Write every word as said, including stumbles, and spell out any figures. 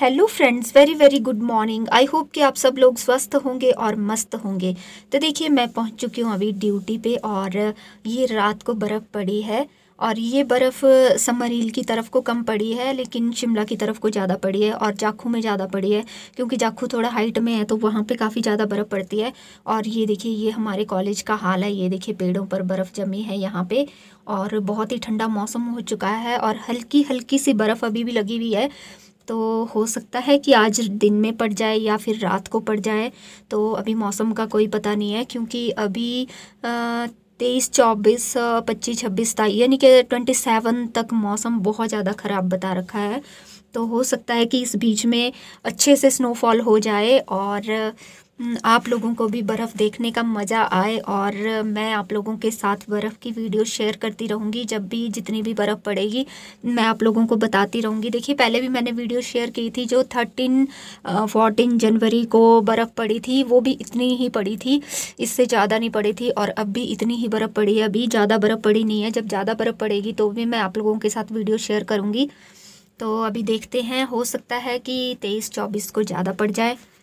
Hello friends, very very good morning. I hope कि आप सब लोग स्वस्थ होंगे और मस्त होंगे। तो देखिए, मैं पहुंच चुकी हूँ अभी ड्यूटी पे और ये रात को बर्फ़ पड़ी है। और ये बर्फ़ समरील की तरफ को कम पड़ी है, लेकिन शिमला की तरफ को ज़्यादा पड़ी है और जाखू में ज़्यादा पड़ी है, क्योंकि जाखू थोड़ा हाइट में है तो वहाँ पे काफ़ी ज़्यादा बर्फ़ पड़ती है। और ये देखिए, ये हमारे कॉलेज का हाल है। ये देखिए, पेड़ों पर बर्फ़ जमी है यहाँ पे और बहुत ही ठंडा मौसम हो चुका है और हल्की हल्की सी बर्फ़ अभी भी लगी हुई है। तो हो सकता है कि आज दिन में पड़ जाए या फिर रात को पड़ जाए। तो अभी मौसम का कोई पता नहीं है, क्योंकि अभी तेईस चौबीस पच्चीस छब्बीस तारीख यानी कि ट्वेंटी सेवन तक मौसम बहुत ज़्यादा ख़राब बता रखा है। तो हो सकता है कि इस बीच में अच्छे से स्नोफॉल हो जाए और आप लोगों को भी बर्फ़ देखने का मज़ा आए। और मैं आप लोगों के साथ बर्फ़ की वीडियो शेयर करती रहूँगी। जब भी जितनी भी बर्फ़ पड़ेगी मैं आप लोगों को बताती रहूँगी। देखिए, पहले भी मैंने वीडियो शेयर की थी, जो थर्टीन फोर्टीन जनवरी को बर्फ़ पड़ी थी वो भी इतनी ही पड़ी थी, इससे ज़्यादा नहीं पड़ी थी। और अब भी इतनी ही बर्फ़ पड़ी है, अभी ज़्यादा बर्फ़ पड़ी नहीं है। जब ज़्यादा बर्फ़ पड़ेगी तो भी मैं आप लोगों के साथ वीडियो शेयर करूँगी। तो अभी देखते हैं, हो सकता है कि तेईस चौबीस को ज़्यादा पड़ जाए।